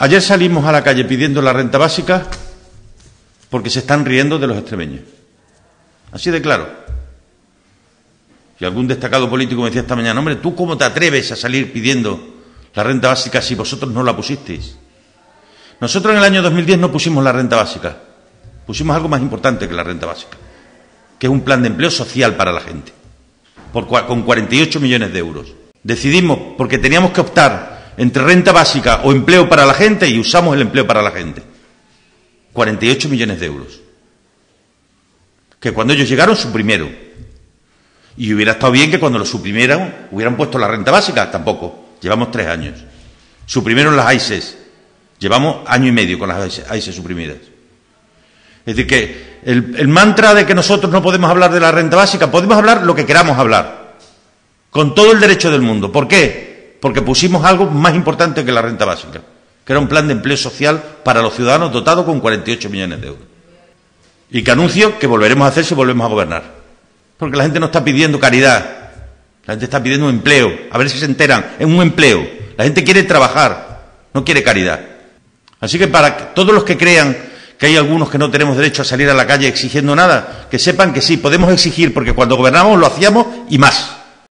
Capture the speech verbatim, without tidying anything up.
Ayer salimos a la calle pidiendo la renta básica porque se están riendo de los extremeños. Así de claro. Y algún destacado político me decía esta mañana, hombre, ¿tú cómo te atreves a salir pidiendo la renta básica si vosotros no la pusisteis? Nosotros en el año dos mil diez no pusimos la renta básica. Pusimos algo más importante que la renta básica, que es un plan de empleo social para la gente, por, con cuarenta y ocho millones de euros. Decidimos, porque teníamos que optar entre renta básica o empleo para la gente, y usamos el empleo para la gente. cuarenta y ocho millones de euros. Que cuando ellos llegaron, suprimieron. Y hubiera estado bien que cuando lo suprimieran hubieran puesto la renta básica. Tampoco. Llevamos tres años. Suprimieron las A I S E S. Llevamos año y medio con las A I S E S suprimidas. Es decir, que el, el mantra de que nosotros no podemos hablar de la renta básica, podemos hablar lo que queramos hablar, con todo el derecho del mundo. ¿Por qué? Porque pusimos algo más importante que la renta básica, que era un plan de empleo social para los ciudadanos dotado con cuarenta y ocho millones de euros. Y que anuncio que volveremos a hacer si volvemos a gobernar. Porque la gente no está pidiendo caridad, la gente está pidiendo un empleo, a ver si se enteran, es un empleo. La gente quiere trabajar, no quiere caridad. Así que para todos los que crean que hay algunos que no tenemos derecho a salir a la calle exigiendo nada, que sepan que sí, podemos exigir, porque cuando gobernamos lo hacíamos y más.